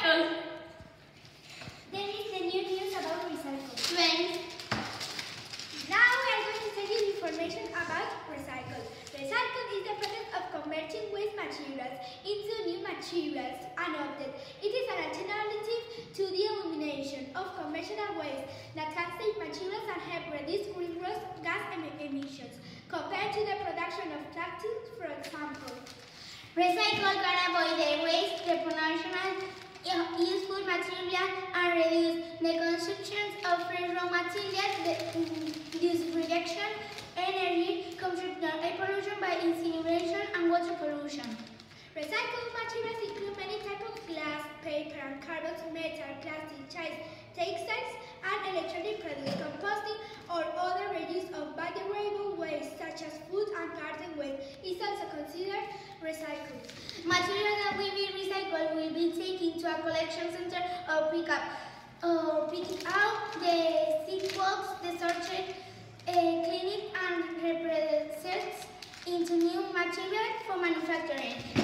recycle. There is the new news about recycle. Friends, Now we are going to tell you information about recycle. Recycle is the process of converting waste materials into new materials and objects. It is an alternative to the elimination of conventional waste that can save materials and help reduce greenhouse gas emissions compared to the production of plastics, for example. recycle can avoid the waste, the production of useful material, and reduce the consumption of fresh raw materials, reduce reduction, energy consumption, air pollution by incineration, and water pollution. Recycled materials include many types of glass, paper, and cardboard, metal, plastic, textiles, and electronic products. Composting or other reuse of biodegradable waste such as food and garden waste is also considered recycled. Materials that will be recycled will be taken to a collection center or pick out the seed box, the sorted, clean it, and reprocessed into new material for manufacturing.